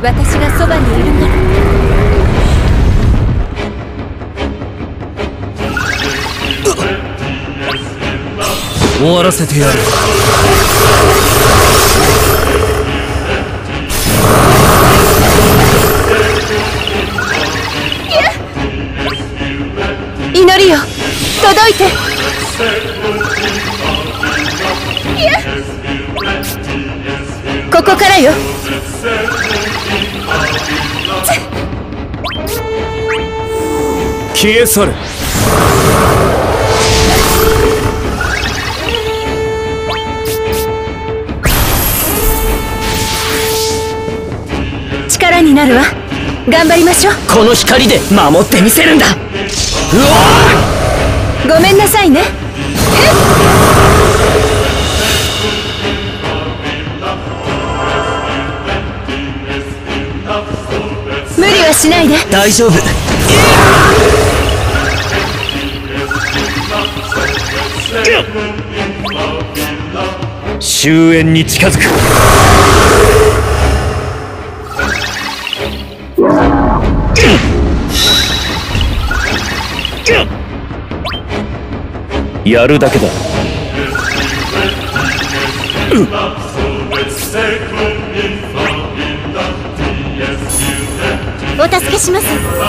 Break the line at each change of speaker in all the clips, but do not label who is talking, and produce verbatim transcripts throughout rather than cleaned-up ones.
私がそばにいるんだ。
終わらせてやる。
祈りよ、届いて。ここからよ。
消え去る。
力になるわ。頑張りましょう。
この光で守ってみせるんだ。う
わ、ごめんなさいね。無理はしないで。
大丈夫。終焉に近づく。やるだけだ。
お助けします。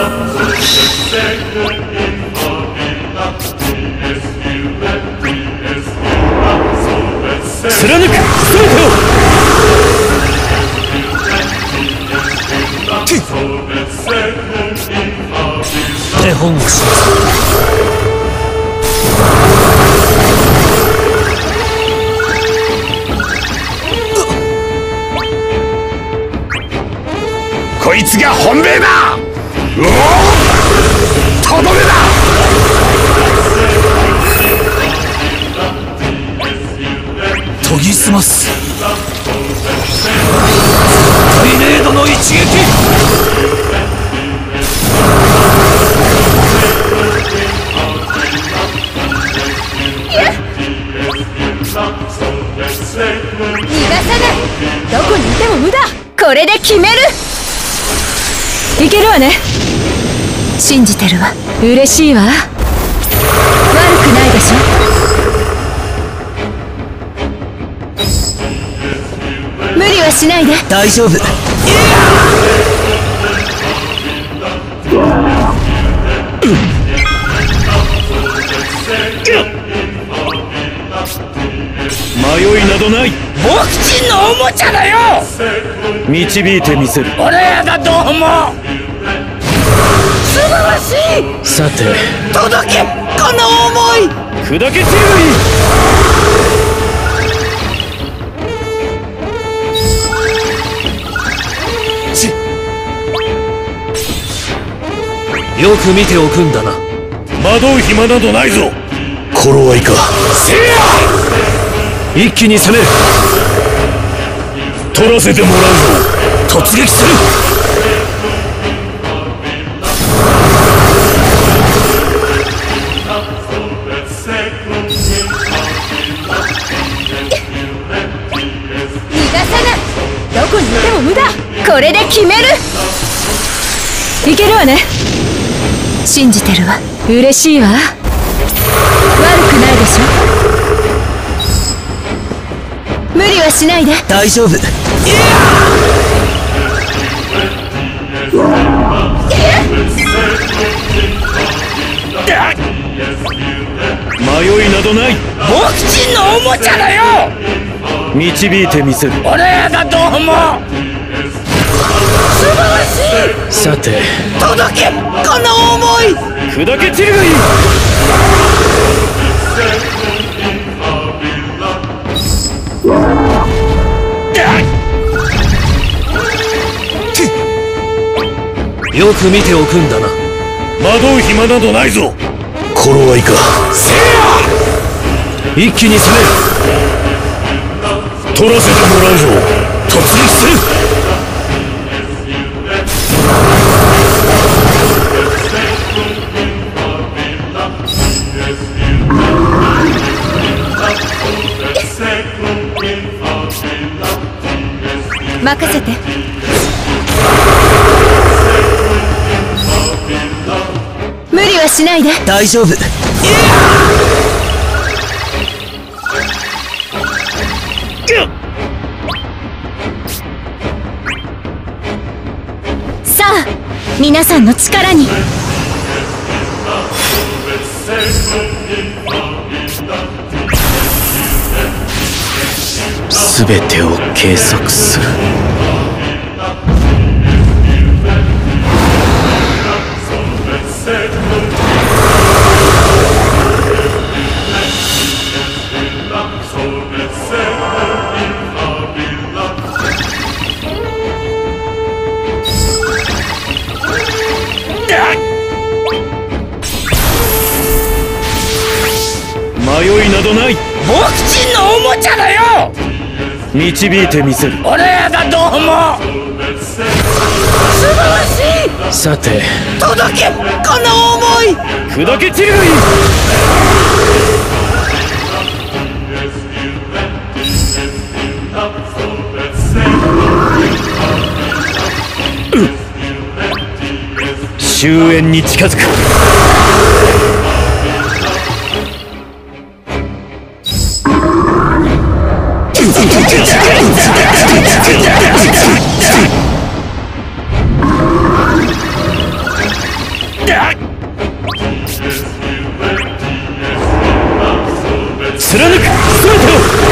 貫く全てを。手本をします。こいつが本命だ。うおー、とどめだ。研ぎ澄ます。トリネードの一撃。
逃がさない。どこにいても無駄。これで決める。いけるわね。信じてるわ。嬉しいわ。悪くないでしょ。無理はしないで。
大丈夫。迷いなどない。
僕ちんのおもちゃだよ。
導いてみせる。
俺やだどうも。素晴らしい。
さて
届け、この思い。
砕け散るがいい。ちよく見ておくんだな。惑う暇などないぞ。頃合いか。せや、一気に攻める。取らせてもらうぞ。突撃する。
逃がさない。どこにいても無駄。これで決める。いけるわね。信じてるわ。嬉しいわ。悪くないでしょ。無理はしないで。
大丈夫。迷いなどない。
僕ちんのおもちゃだよ。
導いてみせる。
俺やだどうも。素晴らしい。
さて
届け、この思い。
砕け散るがいい。よく見ておくんだな。惑う暇などないぞ。頃合いか。せや、一気に攻める。取らせてもらうぞ。突撃する。
任せて。 無理はしないで。
大丈夫。
さあ皆さんの力に。
全てを計測する。迷いなどない。
僕ちんのおもちゃだよ。
導いてみせる。
俺やだどうも。素晴らしい。
さて
届けこの思い。
砕け散るがいい。終焉に近づく。貫く全てを。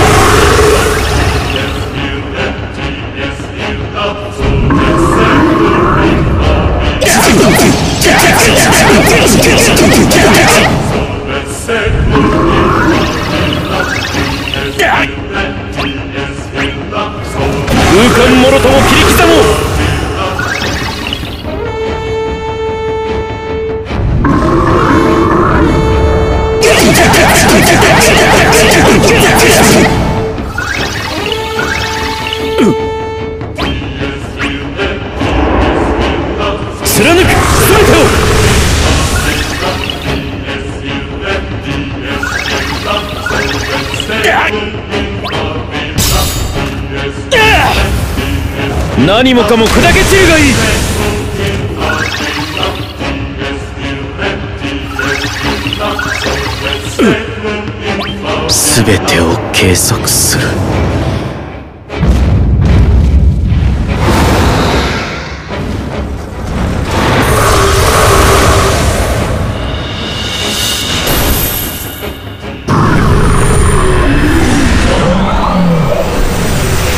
空間もろとも切り刻もう。貫く全てを。何もかも砕け散るがいい。すべてを計測する。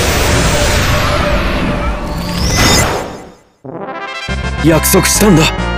約束したんだ。